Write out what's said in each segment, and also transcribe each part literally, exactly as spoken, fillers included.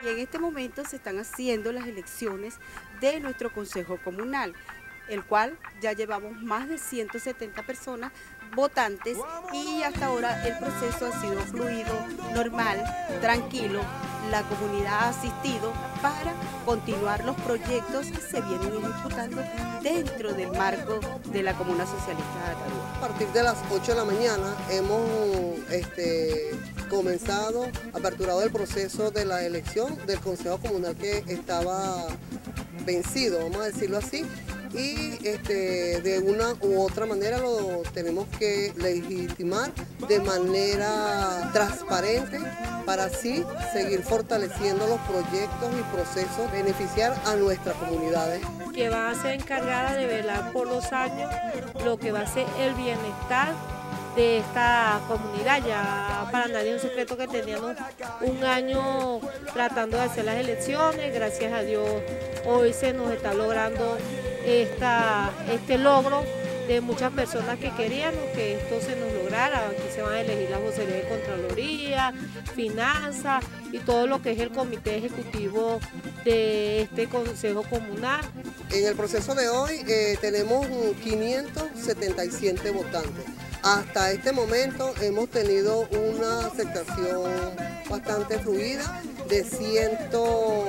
Y en este momento se están haciendo las elecciones de nuestro Consejo Comunal, el cual ya llevamos más de ciento setenta personas votantes y hasta ahora el proceso ha sido fluido, normal, tranquilo. La comunidad ha asistido para continuar los proyectos que se vienen ejecutando dentro del marco de la Comuna Socialista de Atarúa. A partir de las ocho de la mañana hemos este, comenzado, aperturado el proceso de la elección del Consejo Comunal que estaba vencido, vamos a decirlo así, y este, de una u otra manera lo tenemos que legitimar de manera transparente para así seguir fortaleciendo los proyectos y procesos, beneficiar a nuestras comunidades. Que va a ser encargada de velar por los años lo que va a ser el bienestar de esta comunidad. Ya para nadie es un secreto que teníamos un año tratando de hacer las elecciones, gracias a Dios hoy se nos está logrando esta, este logro de muchas personas que queríamos que esto se nos lograra. Aquí se van a elegir las vocerías de Contraloría, Finanzas y todo lo que es el comité ejecutivo de este Consejo Comunal. En el proceso de hoy eh, tenemos quinientos setenta y siete votantes. Hasta este momento hemos tenido una aceptación bastante fluida de ciento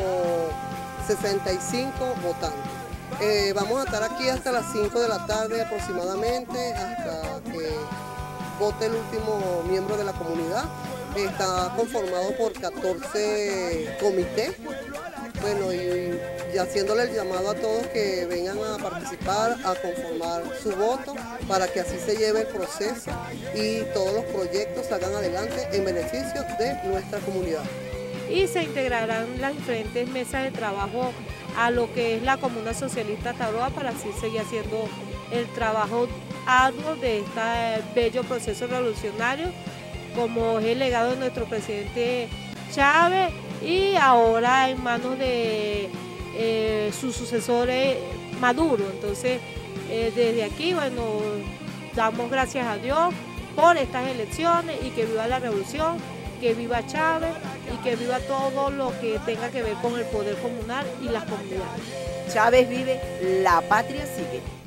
sesenta y cinco votantes. Eh, vamos a estar aquí hasta las cinco de la tarde aproximadamente, hasta que vote el último miembro de la comunidad. Está conformado por catorce comités. Bueno, y, y haciéndole el llamado a todos que vengan a participar, a conformar su voto, para que así se lleve el proceso y todos los proyectos salgan adelante en beneficio de nuestra comunidad. Y se integrarán las diferentes mesas de trabajo a lo que es la Comuna Socialista Atarúa para así seguir haciendo el trabajo arduo de este bello proceso revolucionario, como es el legado de nuestro presidente Chávez y ahora en manos de eh, su sucesor Maduro. Entonces, eh, desde aquí, bueno, damos gracias a Dios por estas elecciones y que viva la revolución, que viva Chávez y que viva todo lo que tenga que ver con el poder comunal y las comunidades. Chávez vive, la patria sigue.